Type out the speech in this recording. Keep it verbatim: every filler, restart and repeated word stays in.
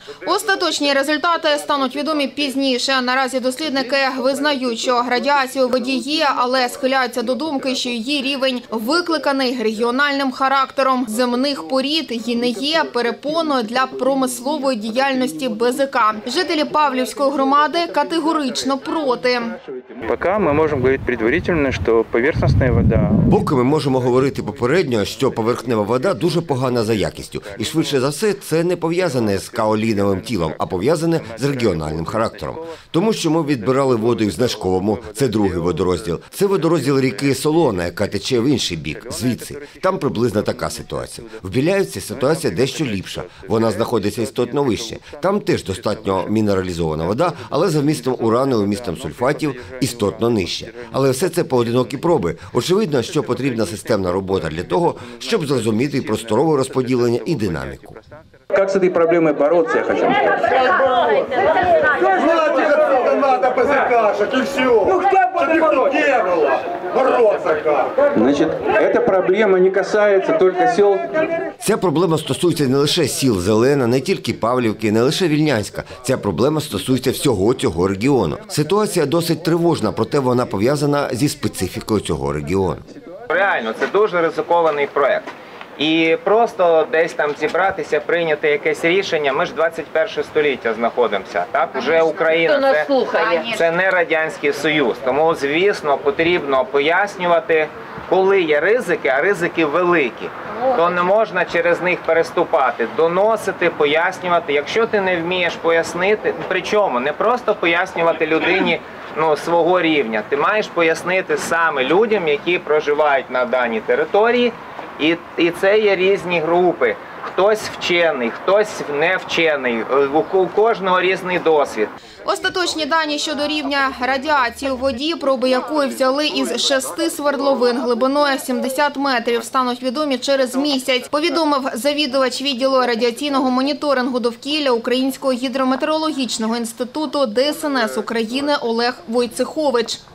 Остаточні результати стануть відомі пізніше. Наразі дослідники визнають, що радіація у воді є, але схиляються до думки, що її рівень викликаний регіональним характером земних порід і не є перепоною для промислової діяльності БЗК. Жителі Павлівської громади категорично проти. Поки ми можемо говорити предварительно, що поверхностна вода... Поки ми можемо говорити попередньо, що поверхнева вода дуже погана за якістю. І швидше за все, це не пов'язане з каоліновим тілом, а пов'язане з регіональним характером. Тому що ми відбирали воду і в Знашковому, це другий водорозділ. Це водорозділ ріки Солона, яка тече в інший бік, звідси. Там приблизно така ситуація. В Біляївці ситуація дещо ліпша. Вона знаходиться істотно вище. Там теж достатньо мінералізована вода, але за вмістом урану і вмістом сульфатів істотно нижче. Але все це поодинокі проби. Очевидно, що потрібна системна робота для того, щоб зрозуміти просторове розподілення і динаміку. Як з цією проблемою боротися, я хочу сказати. Надо ПЗКшек и все. Ну как бы не было бороться как? Значить, ця проблема не касається тільки сел. Ця проблема стосується не лише сіл Зелена, не тільки Павлівки, не лише Вільнянська. Ця проблема стосується всього цього регіону. Ситуація досить тривожна, проте вона пов'язана зі специфікою цього регіону. Реально, це дуже ризикований проект. І просто десь там зібратися, прийняти якесь рішення. Ми ж двадцять перше століття знаходимося, так? Уже Україна, це, це не Радянський Союз. Тому, звісно, потрібно пояснювати, коли є ризики, а ризики великі. То не можна через них переступати, доносити, пояснювати. Якщо ти не вмієш пояснити, причому не просто пояснювати людині, ну, свого рівня. Ти маєш пояснити саме людям, які проживають на даній території. І, і це є різні групи. Хтось вчений, хтось не вчений, у кожного різний досвід. Остаточні дані щодо рівня радіації у воді, проби якої взяли із шести свердловин глибиною сімдесят метрів, стануть відомі через місяць, повідомив завідувач відділу радіаційного моніторингу довкілля Українського гідрометеорологічного інституту ДСНС України Олег Войцехович.